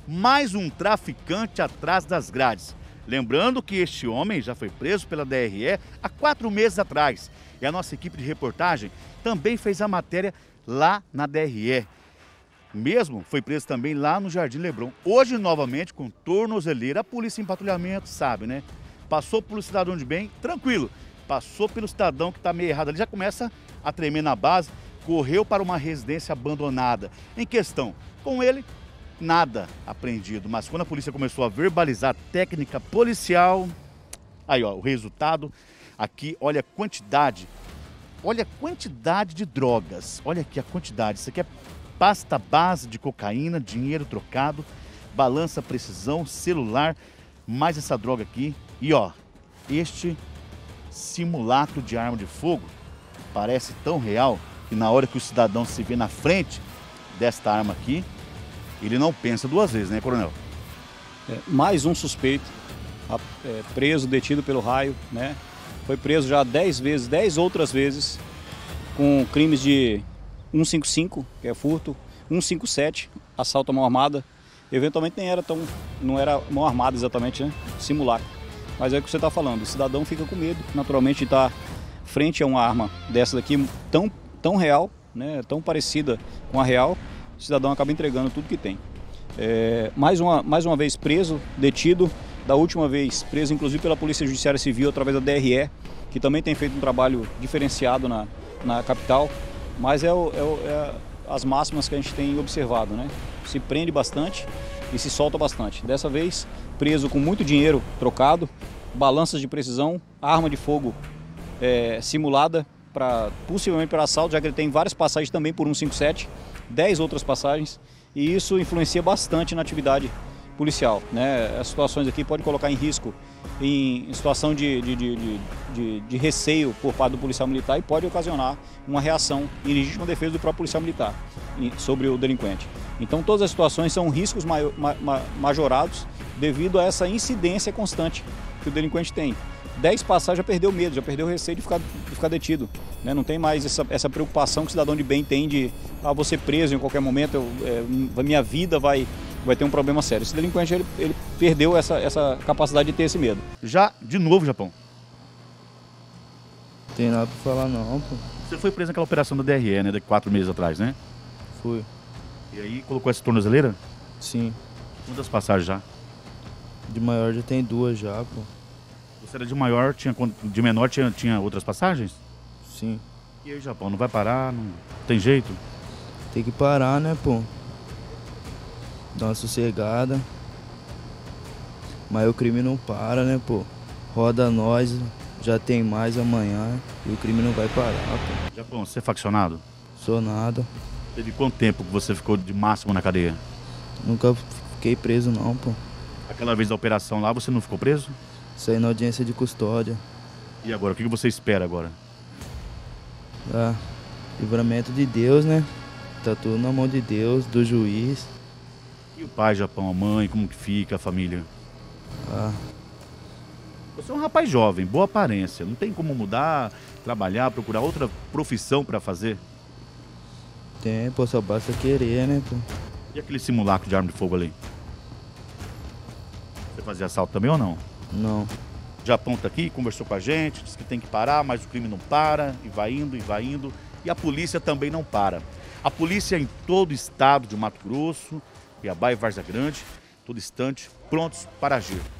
mais um traficante atrás das grades. Lembrando que este homem já foi preso pela DRE há 4 meses atrás. E a nossa equipe de reportagem também fez a matéria lá na DRE. Mesmo foi preso também lá no Jardim Leblon. Hoje, novamente, com tornozeleira, a polícia em patrulhamento, sabe, né? Passou pelo cidadão de bem, tranquilo. Passou pelo cidadão que está meio errado ali, já começa a tremer na base, correu para uma residência abandonada. Em questão, com ele, nada apreendido. Mas quando a polícia começou a verbalizar a técnica policial, aí ó, o resultado aqui, olha a quantidade de drogas. Olha aqui a quantidade, isso aqui é pasta base de cocaína, dinheiro trocado, balança precisão, celular, mais essa droga aqui. E ó, este simulacro de arma de fogo parece tão real que na hora que o cidadão se vê na frente desta arma aqui, ele não pensa duas vezes, né, coronel? Mais um suspeito preso, detido pelo raio, né? Foi preso já 10 vezes, 10 outras vezes, com crimes de 155, que é furto, 157, assalto à mão armada. Eventualmente não era mão armada exatamente, né? Simulacro. Mas é o que você está falando, o cidadão fica com medo, naturalmente, de estar frente a uma arma dessa daqui, tão real, né? Tão parecida com a real, o cidadão acaba entregando tudo que tem. Mais uma vez preso, detido, da última vez preso inclusive pela Polícia Judiciária Civil através da DRE, que também tem feito um trabalho diferenciado na capital, mas as máximas que a gente tem observado, né? Se prende bastante e se solta bastante. Dessa vez, preso com muito dinheiro trocado, balanças de precisão, arma de fogo simulada, possivelmente para assalto, já que ele tem várias passagens também por 157, 10 outras passagens, e isso influencia bastante na atividade policial, né? As situações aqui podem colocar em risco em situação de receio por parte do policial militar e pode ocasionar uma reação em legítima defesa do próprio policial militar sobre o delinquente. Então todas as situações são riscos majorados devido a essa incidência constante que o delinquente tem. 10 passagens já perdeu medo, já perdeu o receio de ficar detido, né? Não tem mais essa preocupação que o cidadão de bem tem de vou ser preso em qualquer momento, minha vida vai ter um problema sério. Esse delinquente ele perdeu essa capacidade de ter esse medo. Já de novo, Japão? Não tem nada pra falar não, pô. Você foi preso naquela operação da DRE, né? De 4 meses atrás, né? Fui. E aí colocou essa tornozeleira? Sim. Quantas passagens já? De maior já tem 2 já, pô. Você era de maior, de menor tinha outras passagens? Sim. E aí, Japão, não vai parar? Não tem jeito? Tem que parar, né, pô? Dar uma sossegada. Mas o crime não para, né, pô? Roda nós, já tem mais amanhã e o crime não vai parar, pô. Japão, você é faccionado? Sou nada. Teve quanto tempo que você ficou de máximo na cadeia? Nunca fiquei preso não, pô. Aquela vez da operação lá, você não ficou preso? Saí na audiência de custódia. E agora, o que você espera agora? Livramento de Deus, né? Tá tudo na mão de Deus, do juiz. E o pai, Japão, a mãe, como que fica, a família? Você é um rapaz jovem, boa aparência. Não tem como mudar, trabalhar, procurar outra profissão pra fazer? Tem, pô, só basta querer, né, pô? E aquele simulacro de arma de fogo ali? Você fazia assalto também ou não? Não. O Japão tá aqui, conversou com a gente, disse que tem que parar, mas o crime não para, e vai indo, e vai indo. E a polícia também não para. A polícia em todo o estado de Mato Grosso, Cuiabá e Várzea Grande, todo instante, prontos para agir.